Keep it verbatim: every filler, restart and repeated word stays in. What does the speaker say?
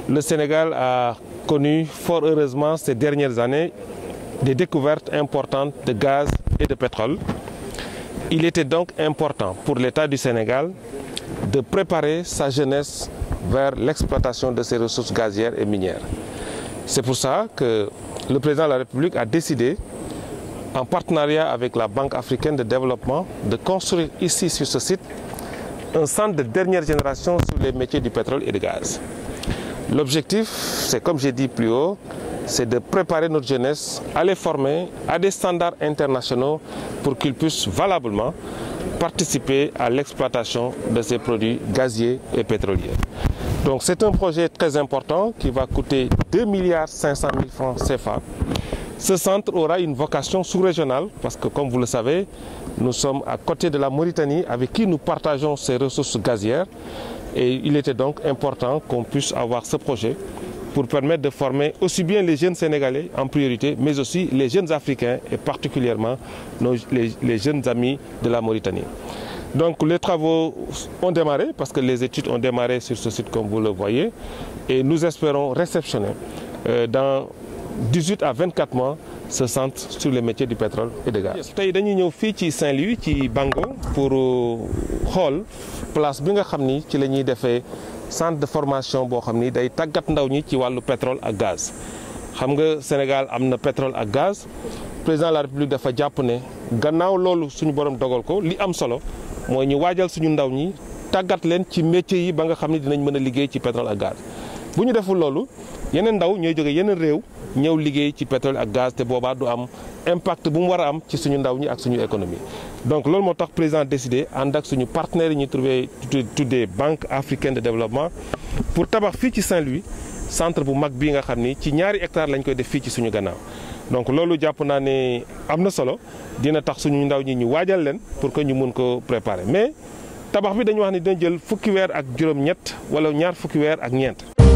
Le Sénégal a connu fort heureusement ces dernières années des découvertes importantes de gaz et de pétrole. Il était donc important pour l'État du Sénégal de préparer sa jeunesse vers l'exploitation de ces ressources gazières et minières. C'est pour ça que le président de la République a décidé, en partenariat avec la Banque africaine de développement, de construire ici sur ce site un centre de dernière génération sur les métiers du pétrole et du gaz. L'objectif, c'est comme j'ai dit plus haut, c'est de préparer notre jeunesse à les former à des standards internationaux pour qu'ils puissent valablement participer à l'exploitation de ces produits gaziers et pétroliers. Donc c'est un projet très important qui va coûter deux milliards cinq cent mille francs C F A. Ce centre aura une vocation sous-régionale parce que, comme vous le savez, nous sommes à côté de la Mauritanie avec qui nous partageons ces ressources gazières. Et il était donc important qu'on puisse avoir ce projet pour permettre de former aussi bien les jeunes Sénégalais en priorité, mais aussi les jeunes Africains et particulièrement nos, les, les jeunes amis de la Mauritanie. Donc les travaux ont démarré parce que les études ont démarré sur ce site comme vous le voyez et nous espérons réceptionner euh, dans dix-huit à vingt-quatre mois ce centre sur les métiers du pétrole et du gaz. Tey dañuy ñëw fii ci Saint-Louis ci Bango pour xool place bi nga xam ni ci la ñuy defee centre de formation boo xam ni day tàggat ndaw ñi ci wàllu pétrole ak gaz. Xam nga Sénégal am na pétrole ak gaz président de la République dafa jàpp ne gannaaw loolu suñu borom dogal ko li am solo mooy ñu waajal suñu ndaw ñi tàggat leen ci métiers yi ba nga xam ni dinañ mën a liggéey ci pétrole ak gaz. Bu ñu deful loolu yeneen ndaw ñooy jóge yeneen réew ñëw liggéey ci pétrole ak gaz te boobaa du am impact bu mu war a am ci suñu ndaw ñi ak suñu économie. Donc loolu moo tax président décidé ànd ak suñu partenaires yi ñuy trouvé tuddee Banque africaine de développement pour tabax fii ci Saint-Louis centre bu mag bii nga xam ni ci ñaari hectares lañ koy def fii ci suñu gannaaw. Donc loolu jàpp naa ne am na solo dina tax suñu ndaw ñi ñu waajal leen pour que ñu mun ko préparer mais tabax bi dañu wax ni dina jël fukki weer ak juróom-ñett wala ñaar fukki weer ak ñeent.